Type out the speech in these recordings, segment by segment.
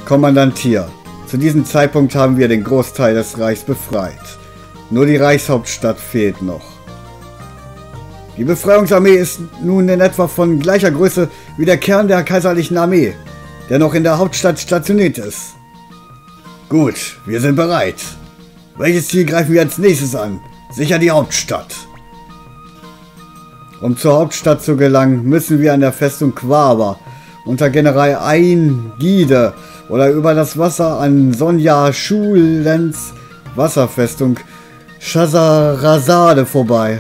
Kommandant Tier. Zu diesem Zeitpunkt haben wir den Großteil des Reichs befreit. Nur die Reichshauptstadt fehlt noch. Die Befreiungsarmee ist nun in etwa von gleicher Größe wie der Kern der kaiserlichen Armee, der noch in der Hauptstadt stationiert ist. Gut, wir sind bereit. Welches Ziel greifen wir als nächstes an? Sicher die Hauptstadt. Um zur Hauptstadt zu gelangen, müssen wir an der Festung Quawa unter General Ain Gide oder über das Wasser an Sonja Schulens Wasserfestung Chazarazade vorbei.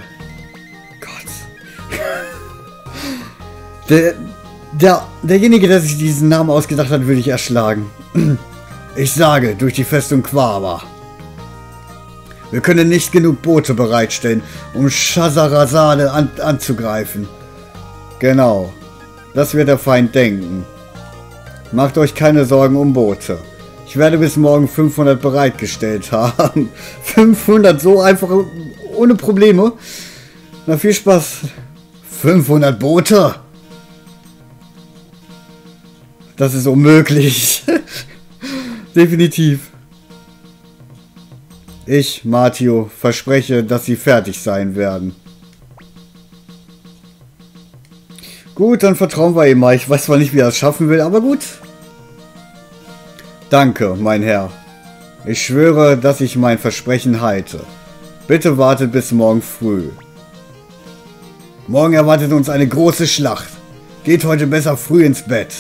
Gott. Derjenige, der sich diesen Namen ausgedacht hat, würde ich erschlagen. Ich sage, durch die Festung Quawa. Wir können nicht genug Boote bereitstellen, um Chazarazade anzugreifen. Genau. Das wird der Feind denken. Macht euch keine Sorgen um Boote. Ich werde bis morgen 500 bereitgestellt haben. 500 so einfach ohne Probleme? Na, viel Spaß. 500 Boote? Das ist unmöglich. Definitiv. Ich, Matio, verspreche, dass sie fertig sein werden. Gut, dann vertrauen wir ihm mal. Ich weiß zwar nicht, wie er es schaffen will, aber gut. Danke, mein Herr. Ich schwöre, dass ich mein Versprechen halte. Bitte wartet bis morgen früh. Morgen erwartet uns eine große Schlacht. Geht heute besser früh ins Bett.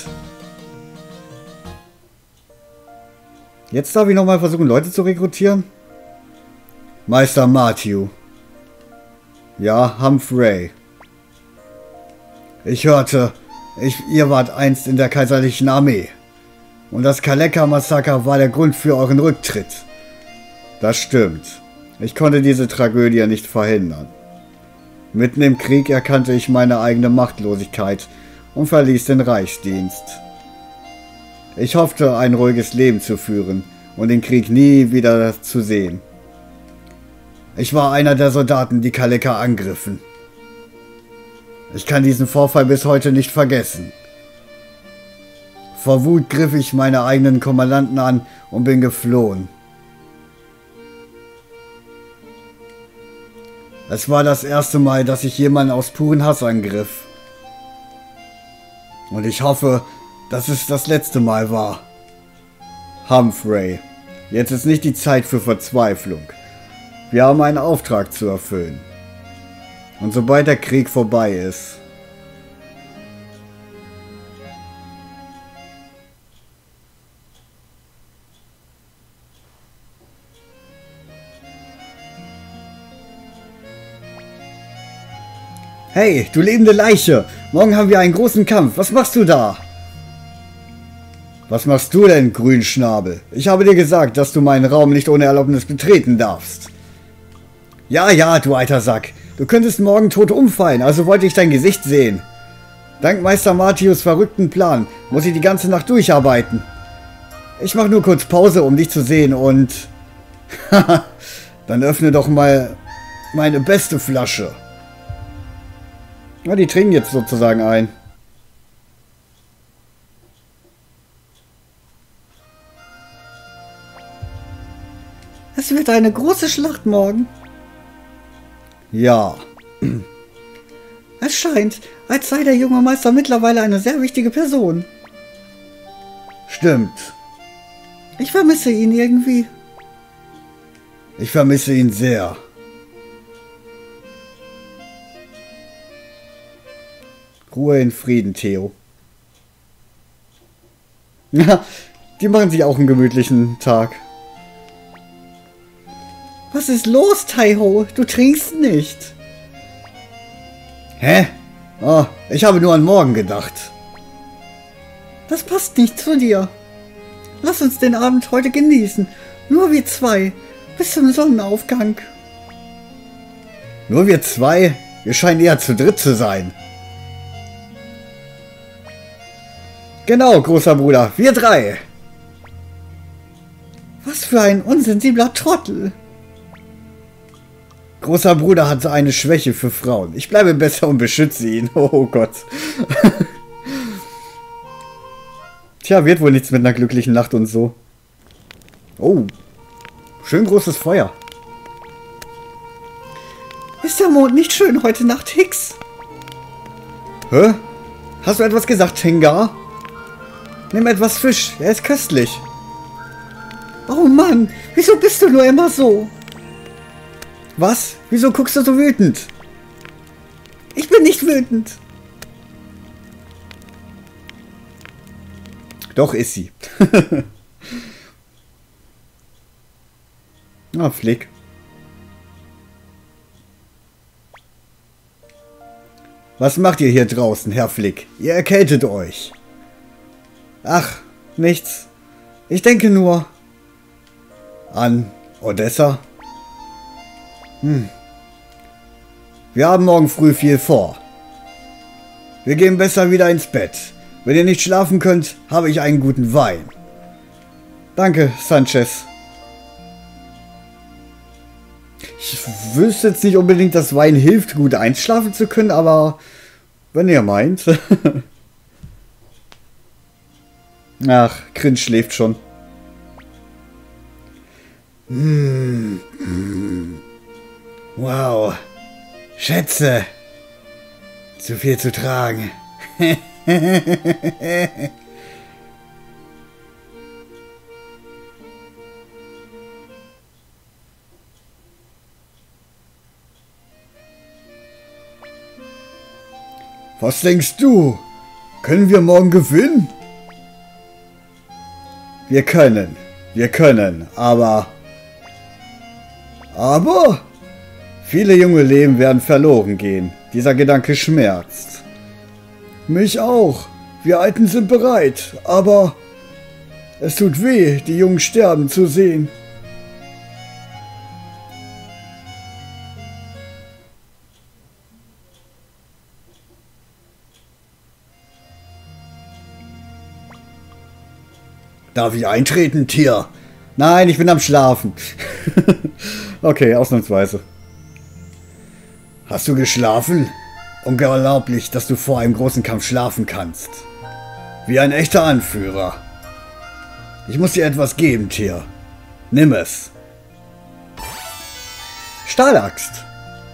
Jetzt darf ich nochmal versuchen, Leute zu rekrutieren. Meister Matthew. Ja, Humphrey. Ich hörte, ihr wart einst in der kaiserlichen Armee. Und das Kaleka-Massaker war der Grund für euren Rücktritt. Das stimmt. Ich konnte diese Tragödie nicht verhindern. Mitten im Krieg erkannte ich meine eigene Machtlosigkeit und verließ den Reichsdienst. Ich hoffte, ein ruhiges Leben zu führen und den Krieg nie wieder zu sehen. Ich war einer der Soldaten, die Kaleka angriffen. Ich kann diesen Vorfall bis heute nicht vergessen. Vor Wut griff ich meine eigenen Kommandanten an und bin geflohen. Es war das erste Mal, dass ich jemanden aus puren Hass angriff. Und ich hoffe, dass es das letzte Mal war. Humphrey, jetzt ist nicht die Zeit für Verzweiflung. Wir haben einen Auftrag zu erfüllen. Und sobald der Krieg vorbei ist... Hey, du lebende Leiche! Morgen haben wir einen großen Kampf. Was machst du da? Was machst du denn, Grünschnabel? Ich habe dir gesagt, dass du meinen Raum nicht ohne Erlaubnis betreten darfst. Ja, du alter Sack. Du könntest morgen tot umfallen, also wollte ich dein Gesicht sehen. Dank Meister Matthews verrückten Plan muss ich die ganze Nacht durcharbeiten. Ich mache nur kurz Pause, um dich zu sehen und... Haha, dann öffne doch mal meine beste Flasche. Ja, die trinken jetzt sozusagen ein. Es wird eine große Schlacht morgen. Ja. Es scheint, als sei der junge Meister mittlerweile eine sehr wichtige Person. Stimmt. Ich vermisse ihn irgendwie. Ich vermisse ihn sehr. Ruhe in Frieden, Theo. Ja, die machen sich auch einen gemütlichen Tag. Was ist los, Taiho? Du trinkst nicht. Hä? Oh, ich habe nur an morgen gedacht. Das passt nicht zu dir. Lass uns den Abend heute genießen. Nur wir zwei. Bis zum Sonnenaufgang. Nur wir zwei? Wir scheinen eher zu dritt zu sein. Genau, großer Bruder. Wir drei. Was für ein unsensibler Trottel. Großer Bruder hatte eine Schwäche für Frauen. Ich bleibe besser und beschütze ihn. Oh Gott. Tja, wird wohl nichts mit einer glücklichen Nacht und so. Oh, schön großes Feuer. Ist der Mond nicht schön heute Nacht, Hicks? Hä? Hast du etwas gesagt, Tengar? Nimm etwas Fisch, er ist köstlich. Oh Mann, wieso bist du nur immer so? Was? Wieso guckst du so wütend? Ich bin nicht wütend. Doch ist sie. Ah, Flick. Was macht ihr hier draußen, Herr Flick? Ihr erkältet euch. Ach, nichts. Ich denke nur an Odessa. Wir haben morgen früh viel vor. Wir gehen besser wieder ins Bett. Wenn ihr nicht schlafen könnt, habe ich einen guten Wein. Danke, Sanchez. Ich wüsste jetzt nicht unbedingt, dass Wein hilft, gut einschlafen zu können, aber wenn ihr meint. Ach, Crin schläft schon. Wow. Schätze. Zu viel zu tragen. Was denkst du? Können wir morgen gewinnen? Wir können, aber... Viele junge Leben werden verloren gehen. Dieser Gedanke schmerzt. Mich auch. Wir Alten sind bereit, aber... Es tut weh, die Jungen sterben zu sehen. Darf ich eintreten, Tier? Nein, ich bin am Schlafen. Okay, ausnahmsweise. Hast du geschlafen? Unglaublich, dass du vor einem großen Kampf schlafen kannst. Wie ein echter Anführer. Ich muss dir etwas geben, Tier. Nimm es. Stahlaxt.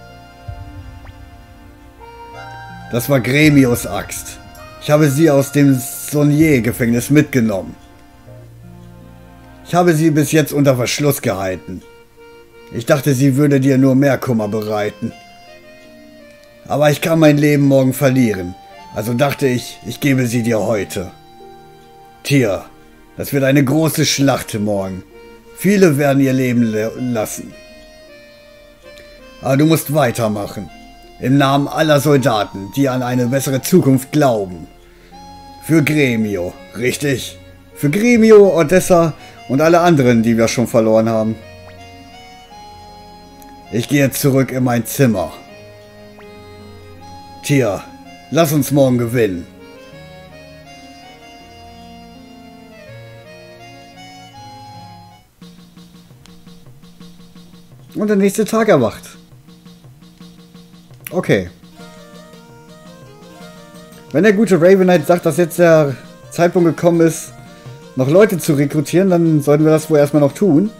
Das war Gremios Axt. Ich habe sie aus dem Saunier-Gefängnis mitgenommen. Ich habe sie bis jetzt unter Verschluss gehalten. Ich dachte, sie würde dir nur mehr Kummer bereiten. Aber ich kann mein Leben morgen verlieren. Also dachte ich, ich gebe sie dir heute. Tier, das wird eine große Schlacht morgen. Viele werden ihr Leben lassen. Aber du musst weitermachen. Im Namen aller Soldaten, die an eine bessere Zukunft glauben. Für Gremio, richtig? Für Gremio, Odessa und alle anderen, die wir schon verloren haben. Ich gehe zurück in mein Zimmer. Tier, lass uns morgen gewinnen. Und der nächste Tag erwacht. Okay. Wenn der gute Ravenite sagt, dass jetzt der Zeitpunkt gekommen ist, noch Leute zu rekrutieren, dann sollten wir das wohl erstmal noch tun.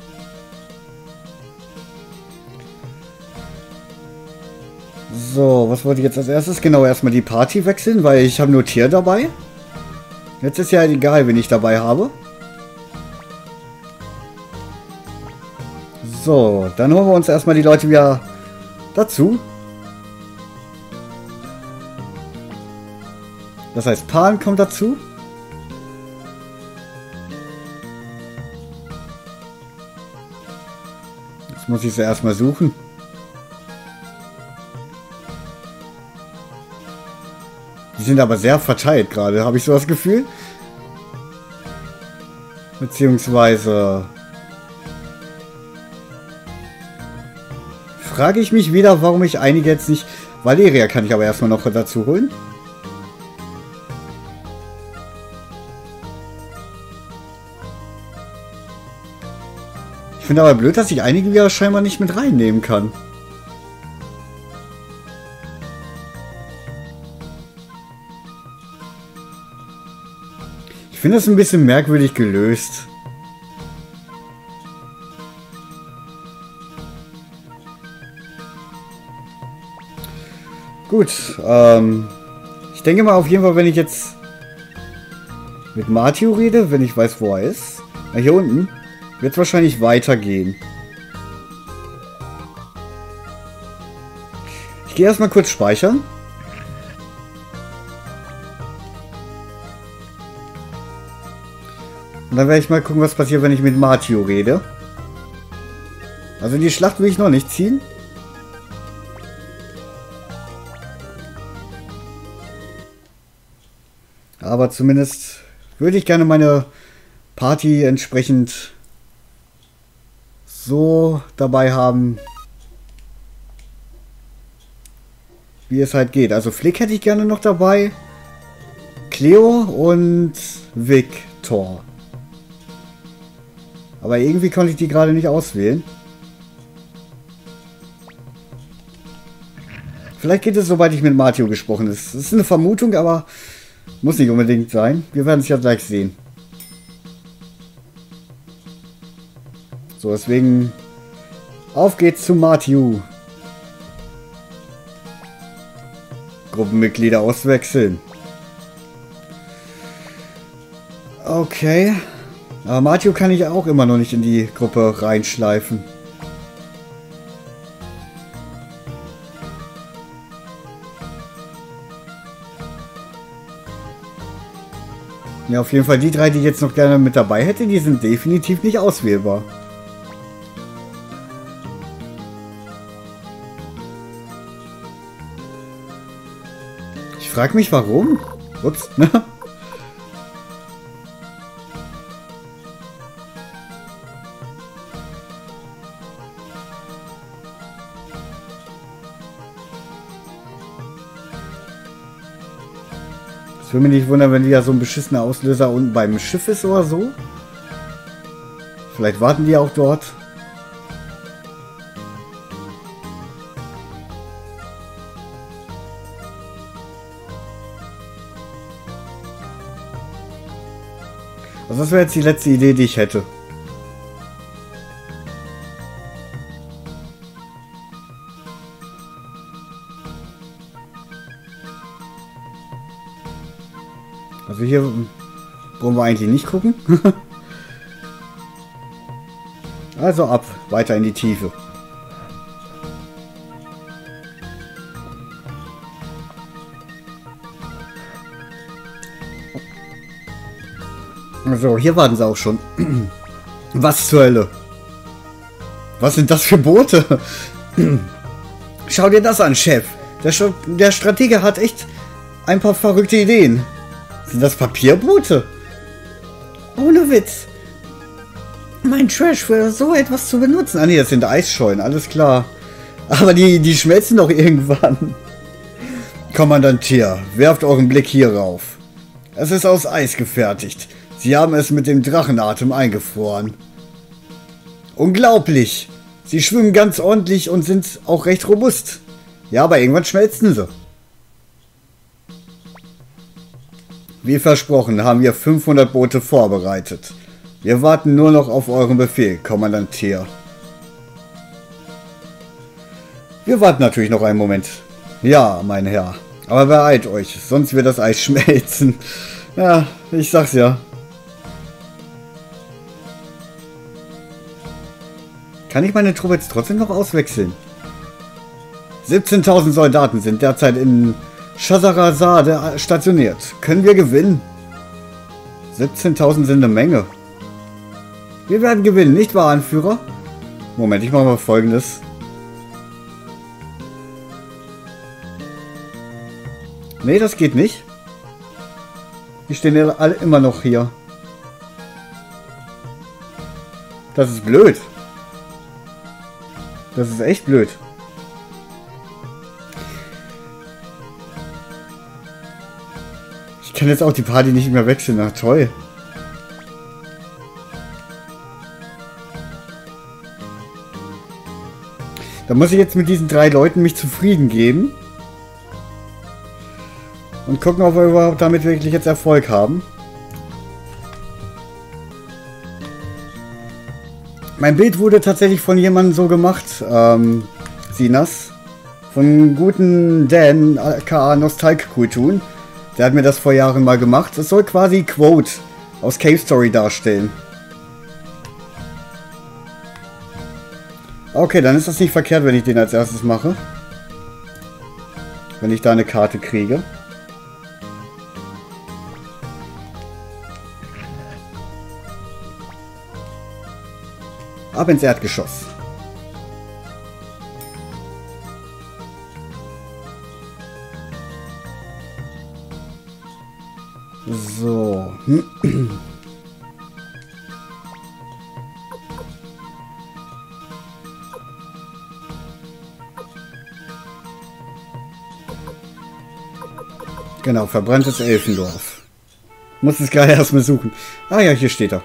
So, was wollte ich jetzt als erstes? Genau, erstmal die Party wechseln, weil ich habe nur Tier dabei. Jetzt ist ja egal, wen ich dabei habe. So, dann holen wir uns erstmal die Leute wieder dazu. Das heißt, Pan kommt dazu. Jetzt muss ich sie erstmal suchen. Die sind aber sehr verteilt gerade, habe ich so das Gefühl. Beziehungsweise... frage ich mich wieder, warum ich einige jetzt nicht... Valeria kann ich aber erstmal noch dazu holen. Ich finde aber blöd, dass ich einige wieder scheinbar nicht mit reinnehmen kann. Ich Ich finde das ein bisschen merkwürdig gelöst. Gut, ich denke mal auf jeden Fall, wenn ich jetzt mit Matthew rede, wenn ich weiß, wo er ist. Hier unten wird es wahrscheinlich weitergehen. Ich gehe erstmal kurz speichern. Und dann werde ich mal gucken, was passiert, wenn ich mit Matthew rede. Also die Schlacht will ich noch nicht ziehen. Aber zumindest würde ich gerne meine Party entsprechend so dabei haben, wie es halt geht. Also Flick hätte ich gerne noch dabei. Cleo und Victor. Aber irgendwie konnte ich die gerade nicht auswählen. Vielleicht geht es, sobald ich mit Matthew gesprochen habe. Das ist eine Vermutung, aber muss nicht unbedingt sein. Wir werden es ja gleich sehen. So, deswegen auf geht's zu Matthew. Gruppenmitglieder auswechseln. Okay. Aber Matthew kann ich auch immer noch nicht in die Gruppe reinschleifen. Ja, auf jeden Fall die drei, die ich jetzt noch gerne mit dabei hätte, die sind definitiv nicht auswählbar. Ich frage mich, warum? Ups, ne? Ich würde mich nicht wundern, wenn wieder so ein beschissener Auslöser unten beim Schiff ist oder so. Vielleicht warten die auch dort. Also das wäre jetzt die letzte Idee, die ich hätte. Also hier wollen wir eigentlich nicht gucken. Also ab, weiter in die Tiefe. So, hier warten sie auch schon. Was zur Hölle? Was sind das für Boote? Schau dir das an, Chef. Der Stratege hat echt ein paar verrückte Ideen. Sind das Papierboote? Ohne Witz. Mein Trash für so etwas zu benutzen. Ah ne, das sind Eisschollen, alles klar. Aber die schmelzen doch irgendwann. Kommandant Tier, werft euren Blick hier rauf. Es ist aus Eis gefertigt. Sie haben es mit dem Drachenatem eingefroren. Unglaublich. Sie schwimmen ganz ordentlich und sind auch recht robust. Ja, aber irgendwann schmelzen sie. Wie versprochen haben wir 500 Boote vorbereitet. Wir warten nur noch auf euren Befehl, Kommandant Tier. Wir warten natürlich noch einen Moment. Ja, mein Herr. Aber beeilt euch, sonst wird das Eis schmelzen. Ja, ich sag's ja. Kann ich meine Truppe jetzt trotzdem noch auswechseln? 17.000 Soldaten sind derzeit in Chazarazade stationiert. Können wir gewinnen? 17.000 sind eine Menge. Wir werden gewinnen, nicht wahr, Anführer? Moment, ich mache mal Folgendes. Nee, das geht nicht. Die stehen ja alle immer noch hier. Das ist blöd. Das ist echt blöd. Ich kann jetzt auch die Party nicht mehr wechseln. Na toll. Da muss ich jetzt mit diesen 3 Leuten mich zufrieden geben. Und gucken, ob wir überhaupt damit wirklich jetzt Erfolg haben. Mein Bild wurde tatsächlich von jemandem so gemacht, Sinas. Von guten Dan, aka Nostalgkultun. Der hat mir das vor Jahren mal gemacht. Es soll quasi Quote aus Cave Story darstellen. Okay, dann ist das nicht verkehrt, wenn ich den als erstes mache. Wenn ich da eine Karte kriege. Ab ins Erdgeschoss. So. Genau, verbranntes Elfendorf. Muss es gerade erstmal suchen. Ah ja, hier steht er.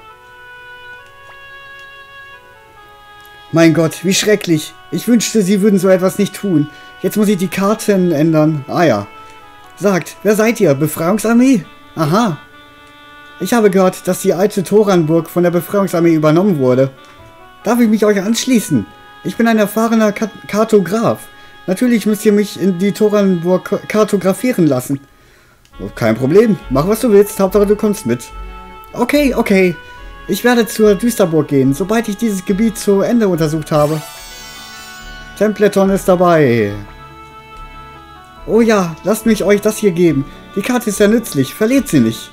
Mein Gott, wie schrecklich. Ich wünschte, Sie würden so etwas nicht tun. Jetzt muss ich die Karten ändern. Ah ja. Sagt, wer seid ihr? Befreiungsarmee? Aha. Ich habe gehört, dass die alte Toranburg von der Befreiungsarmee übernommen wurde. Darf ich mich euch anschließen? Ich bin ein erfahrener Kartograf. Natürlich müsst ihr mich in die Toranburg kartografieren lassen. Kein Problem. Mach, was du willst. Hauptsache, du kommst mit. Okay, okay. Ich werde zur Düsterburg gehen, sobald ich dieses Gebiet zu Ende untersucht habe. Templeton ist dabei. Oh ja, lasst mich euch das hier geben. Die Karte ist ja nützlich. Verliert sie nicht.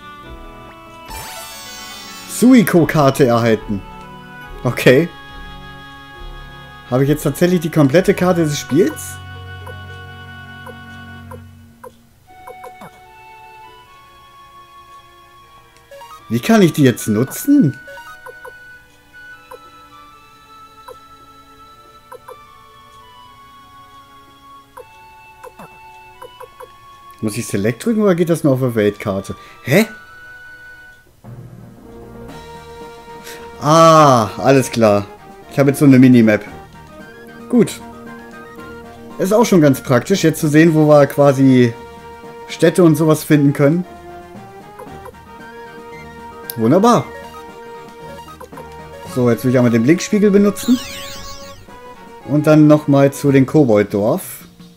Suiko-Karte erhalten. Okay. Habe ich jetzt tatsächlich die komplette Karte des Spiels? Wie kann ich die jetzt nutzen? Muss ich Select drücken oder geht das nur auf der Weltkarte? Hä? Ah, alles klar. Ich habe jetzt so eine Minimap. Gut. Ist auch schon ganz praktisch, jetzt zu sehen, wo wir quasi Städte und sowas finden können. Wunderbar. So, jetzt will ich einmal den Blickspiegel benutzen. Und dann nochmal zu den Kobolddorf.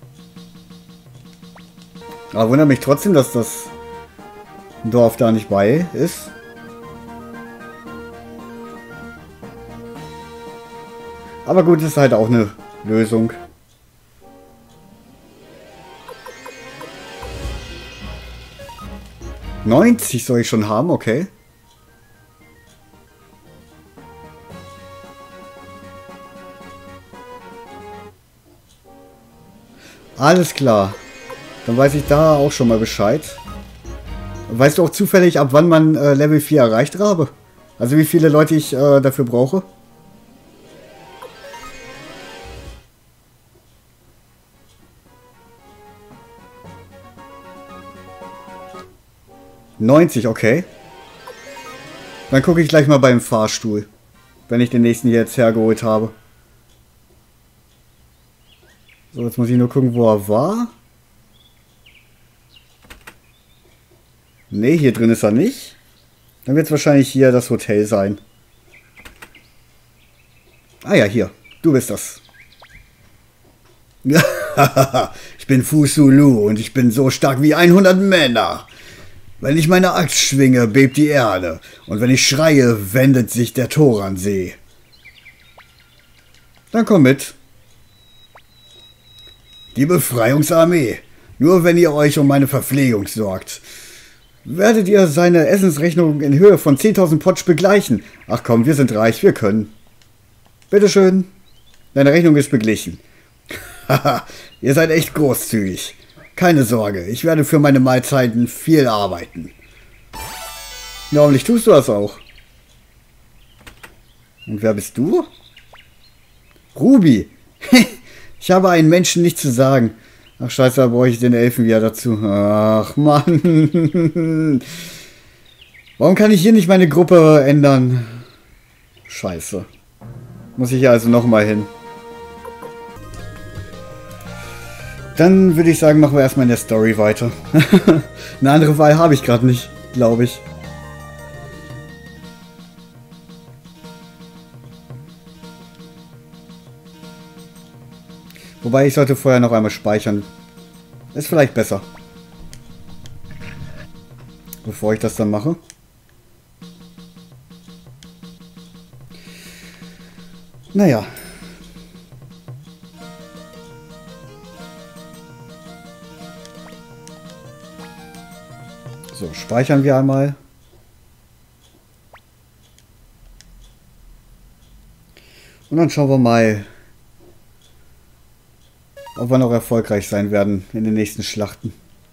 Aber wundert mich trotzdem, dass das Dorf da nicht bei ist. Aber gut, ist halt auch eine Lösung. $90 soll ich schon haben, okay. Alles klar. Dann weiß ich da auch schon mal Bescheid. Weißt du auch zufällig, ab wann man Level 4 erreicht habe? Also wie viele Leute ich dafür brauche? $90, okay. Dann gucke ich gleich mal beim Fahrstuhl. Wenn ich den nächsten hier jetzt hergeholt habe. So, jetzt muss ich nur gucken, wo er war. Ne, hier drin ist er nicht. Dann wird es wahrscheinlich hier das Hotel sein. Ah ja, hier. Du bist das. Ich bin Fusulu und ich bin so stark wie 100 Männer. Wenn ich meine Axt schwinge, bebt die Erde. Und wenn ich schreie, wendet sich der Toransee. Dann komm mit. Die Befreiungsarmee. Nur wenn ihr euch um meine Verpflegung sorgt, werdet ihr seine Essensrechnung in Höhe von 10.000 Potsch begleichen. Ach komm, wir sind reich, wir können. Bitteschön. Deine Rechnung ist beglichen. Haha, ihr seid echt großzügig. Keine Sorge, ich werde für meine Mahlzeiten viel arbeiten. Ja, hoffentlich tust du das auch. Und wer bist du? Ruby. Ich habe einen Menschen nichts zu sagen. Ach scheiße, da brauche ich den Elfen wieder dazu. Ach Mann. Warum kann ich hier nicht meine Gruppe ändern? Scheiße. Muss ich hier also nochmal hin. Dann würde ich sagen, machen wir erstmal in der Story weiter. Eine andere Wahl habe ich gerade nicht, glaube ich. Wobei, ich sollte vorher noch einmal speichern. Ist vielleicht besser. Bevor ich das dann mache. Naja. So, speichern wir einmal. Und dann schauen wir mal, ob wir noch erfolgreich sein werden in den nächsten Schlachten.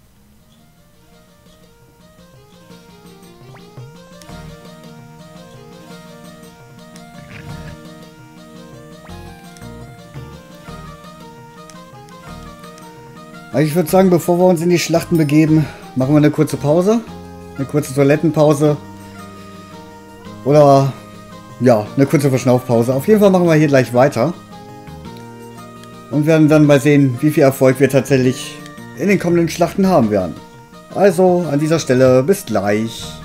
Also ich würde sagen, bevor wir uns in die Schlachten begeben, machen wir eine kurze Pause. Eine kurze Toilettenpause. Oder, ja, eine kurze Verschnaufpause. Auf jeden Fall machen wir hier gleich weiter. Und werden dann mal sehen, wie viel Erfolg wir tatsächlich in den kommenden Schlachten haben werden. Also, an dieser Stelle, bis gleich.